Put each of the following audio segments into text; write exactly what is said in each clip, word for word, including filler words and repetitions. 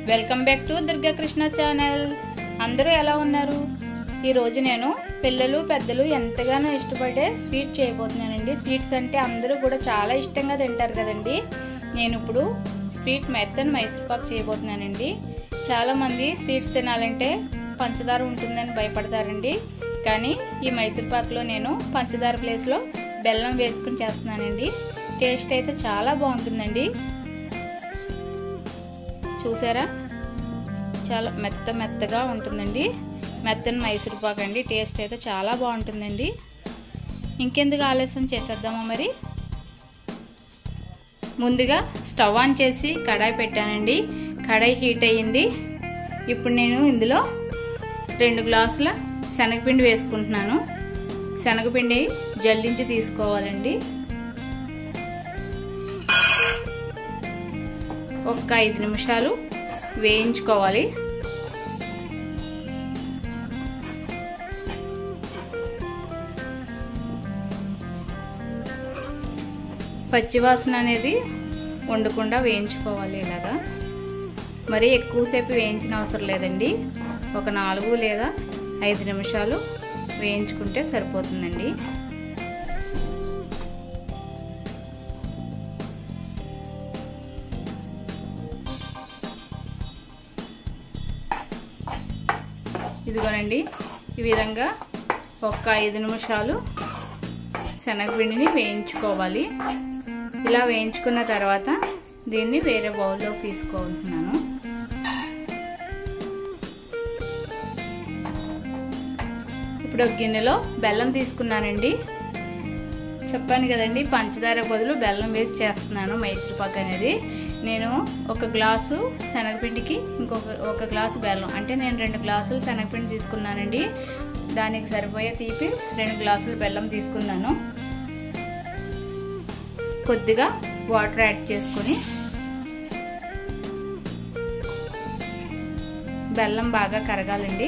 Welcome back to Durga Krishna channel. అందరూ ఎలా ఉన్నారు? ఈరోజు నేను పిల్లలు పెద్దలు ఎంతగానో ఇష్టపడే స్వీట్ చేయబోతున్నానండి. స్వీట్స్ అంటే అందరూ కూడా చాలా ఇష్టంగా తింటారు కదండి. నేను ఇప్పుడు స్వీట్ మెత్తన్ మైసూర్ పాక్ చేయబోతున్నానండి. చాలామంది స్వీట్స్ తినాలంటే పంచదార ఉంటుందని భయపడతారండి. కానీ ఈ మైసూర్ పాక్లో నేను పంచదార ప్లేస్లో బెల్లం వేసుకుని చేస్తున్నానండి. టేస్ట్ అయితే చాలా బాగుంటుందండి. చూసారా, చాలా మెత్త మెత్తగా ఉంటుందండి. మెత్తని మైసూర్ పాక్ అండి. టేస్ట్ అయితే చాలా బాగుంటుందండి. ఇంకెందుకు ఆలస్యం చేసేద్దామా మరి. ముందుగా స్టవ్ ఆన్ చేసి కడాయి పెట్టానండి. కడాయి హీట్ అయ్యింది. ఇప్పుడు నేను ఇందులో రెండు గ్లాసుల శనగపిండి వేసుకుంటున్నాను. శనగపిండి జల్లించి తీసుకోవాలండి. ఒక ఐదు నిమిషాలు వేయించుకోవాలి. పచ్చివాసన అనేది ఉండకుండా వేయించుకోవాలి. ఇలాగా మరి ఎక్కువసేపు వేయించిన అవసరం లేదండి. ఒక నాలుగు లేదా ఐదు నిమిషాలు వేయించుకుంటే సరిపోతుందండి. ఇదిగోనండి, ఈ విధంగా ఒక ఐదు నిమిషాలు శనగపిండిని వేయించుకోవాలి. ఇలా వేయించుకున్న తర్వాత దీన్ని వేరే బౌల్లోకి తీసుకుంటున్నాను. ఇప్పుడు ఒక గిన్నెలో బెల్లం తీసుకున్నానండి. చెప్పాను కదండి, పంచదార బదులు బెల్లం వేసి చేస్తున్నాను మైసూర్ పాక్ అనేది. నేను ఒక గ్లాసు శనగపిండికి ఇంకొక ఒక గ్లాసు బెల్లం, అంటే నేను రెండు గ్లాసులు శనగపిండి తీసుకున్నానండి. దానికి సరిపోయే తీపి రెండు గ్లాసులు బెల్లం తీసుకున్నాను. కొద్దిగా వాటర్ యాడ్ చేసుకొని బెల్లం బాగా కరగాలండి.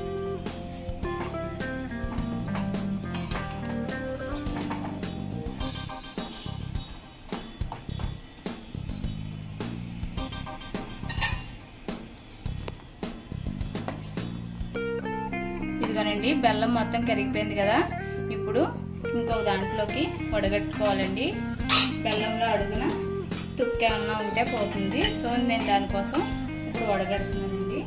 ఇదిగోనండి, బెల్లం మొత్తం కరిగిపోయింది కదా. ఇప్పుడు ఇంకొక దాంట్లోకి వడగట్టుకోవాలండి. బెల్లంలో అడుగున తుక్కు ఏమన్నా ఉంటే పోతుంది. సో నేను దానికోసం ఇప్పుడు వడగడుతున్నానండి.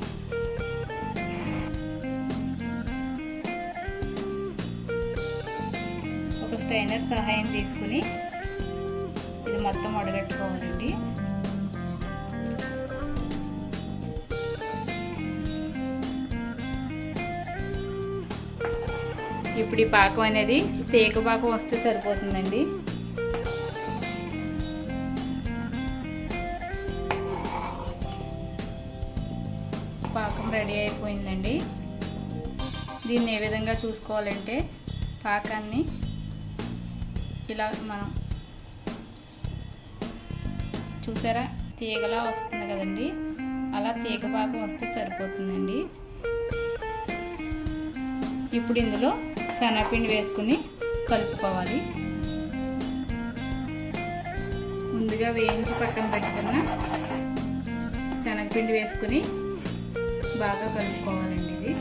ఒక స్ట్రైనర్ సహాయం తీసుకుని ఇది మొత్తం వడగట్టుకోవాలండి. ఇప్పుడు ఈ పాకం అనేది తేక పాకం వస్తే సరిపోతుందండి. పాకం రెడీ అయిపోయిందండి. దీన్ని ఏ విధంగా చూసుకోవాలంటే పాకాన్ని ఇలా మనం చూసారా, తీగలా వస్తుంది కదండి. అలా తీగ పాకం వస్తే సరిపోతుందండి. ఇప్పుడు ఇందులో శనగపిండి వేసుకుని కలుపుకోవాలి. ముందుగా వేయించి పక్కన పెట్టుకున్న శనగపిండి వేసుకుని బాగా కలుపుకోవాలండి. ఇది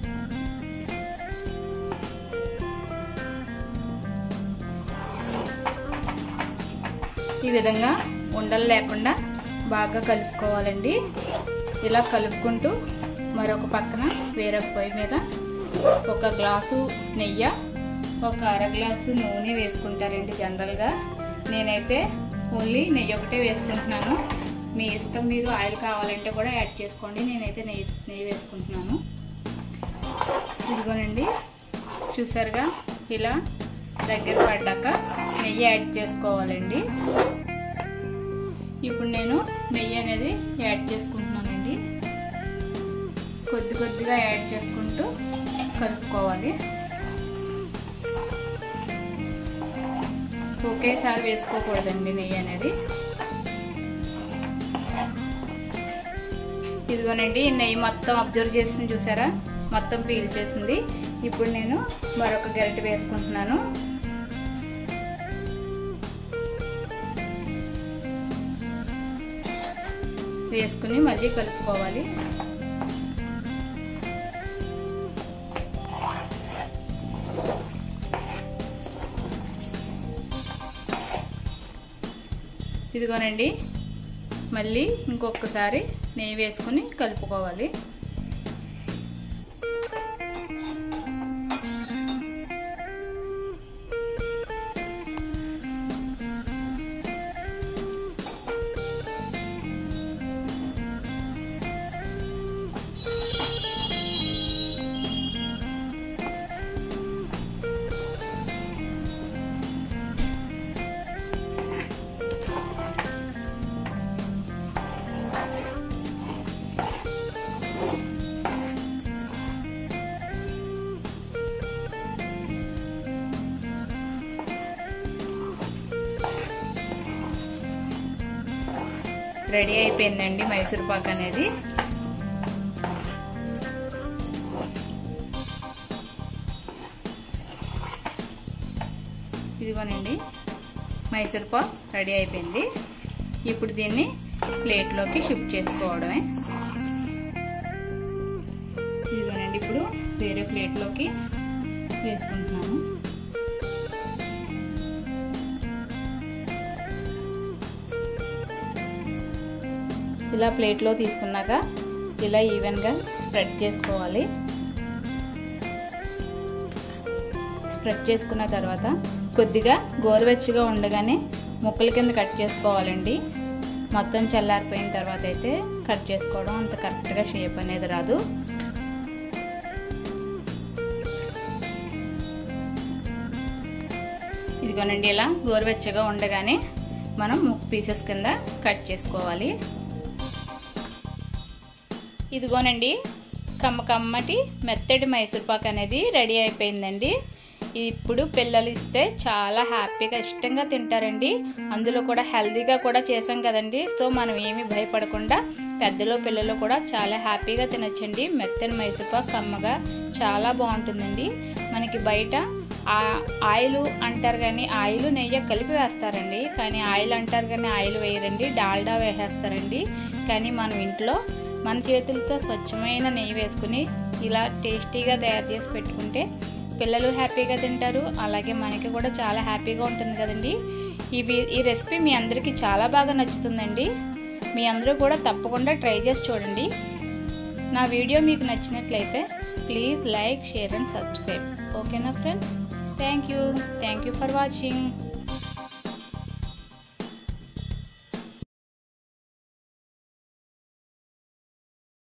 ఈ విధంగా ఉండలు లేకుండా బాగా కలుపుకోవాలండి. ఇలా కలుపుకుంటూ మరొక పక్కన వేరొక పొయ్యి మీద ఒక గ్లాసు నెయ్యి, ఒక అర గ్లాసు నూనె వేసుకుంటారండి జనరల్గా. నేనైతే ఓన్లీ నెయ్యి ఒకటే వేసుకుంటున్నాను. మీ ఇష్టం, మీరు ఆయిల్ కావాలంటే కూడా యాడ్ చేసుకోండి. నేనైతే నెయ్యి నెయ్యి వేసుకుంటున్నాను. ఇదిగోనండి, చూసారుగా, ఇలా దగ్గర పడ్డాక నెయ్యి యాడ్ చేసుకోవాలండి. ఇప్పుడు నేను నెయ్యి అనేది యాడ్ చేసుకుంటున్నానండి. కొద్ది కొద్దిగా యాడ్ చేసుకుంటూ కలుపుకోవాలి. ఒకేసారి వేసుకోకూడదండి నెయ్యి అనేది. ఇదిగోనండి, నెయ్యి మొత్తం అబ్జర్వ్ చేసింది చూసారా, మొత్తం పీల్ చేసింది. ఇప్పుడు నేను మరొక గరిటె వేసుకుంటున్నాను. వేసుకుని మళ్ళీ కలుపుకోవాలి. ఇదిగోనండి, మళ్ళీ ఇంకొకసారి నెయ్యి వేసుకుని కలుపుకోవాలి. రెడీ అయిపోయిందండి మైసూర్ పాక్ అనేది. ఇదిగోనండి, మైసూర్ పాక్ రెడీ అయిపోయింది. ఇప్పుడు దీన్ని ప్లేట్లోకి షిఫ్ట్ చేసుకోవడమే. ఇదిగోనండి, ఇప్పుడు వేరే ప్లేట్లోకి వేసుకుంటున్నాము. ఇలా ప్లేట్లో తీసుకున్నాక ఇలా ఈవెన్గా స్ప్రెడ్ చేసుకోవాలి. స్ప్రెడ్ చేసుకున్న తర్వాత కొద్దిగా గోరువెచ్చగా ఉండగానే ముక్కల కింద కట్ చేసుకోవాలండి. మొత్తం చల్లారిపోయిన తర్వాత అయితే కట్ చేసుకోవడం అంత కరెక్ట్గా షేప్ అనేది రాదు. ఇదిగోనండి, ఇలా గోరువెచ్చగా ఉండగానే మనం ముక్క పీసెస్ కింద కట్ చేసుకోవాలి. ఇదిగోనండి, కమ్మ కమ్మటి మెత్తటి మైసూర్ పాక్ అనేది రెడీ అయిపోయిందండి. ఇప్పుడు పిల్లలు ఇస్తే చాలా హ్యాపీగా ఇష్టంగా తింటారండి. అందులో కూడా హెల్తీగా కూడా చేసాం కదండి. సో మనం ఏమీ భయపడకుండా పెద్దలు పిల్లలు కూడా చాలా హ్యాపీగా తినొచ్చండి. మెత్తని మైసూర్ పాక్ కమ్మగా చాలా బాగుంటుందండి. మనకి బయట ఆయిల్ అంటారు కానీ ఆయిల్ నెయ్యి కలిపి వేస్తారండి. కానీ ఆయిల్ అంటారు కానీ ఆయిల్ వేయరండి, డాల్డా వేసేస్తారండి. కానీ మనం ఇంట్లో మన చేతులతో స్వచ్ఛమైన నెయ్యి వేసుకుని ఇలా టేస్టీగా తయారు చేసి పెట్టుకుంటే పిల్లలు హ్యాపీగా తింటారు, అలాగే మనకి కూడా చాలా హ్యాపీగా ఉంటుంది కదండి. ఇవి ఈ రెసిపీ మీ అందరికీ చాలా బాగా నచ్చుతుందండి. మీ అందరూ కూడా తప్పకుండా ట్రై చేసి చూడండి. నా వీడియో మీకు నచ్చినట్లయితే please like, share and subscribe. ఓకేనా friends? Thank you thank you for watching.